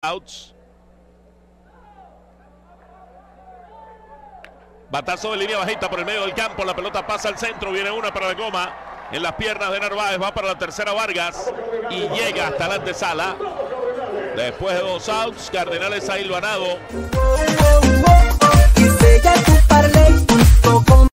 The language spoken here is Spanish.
Outs. Batazo de línea bajita por el medio del campo. La pelota pasa al centro. Viene una para la goma. En las piernas de Narváez. Va para la tercera Vargas. Y llega hasta la antesala. Después de 2 outs. Cardenales ha hilvanado.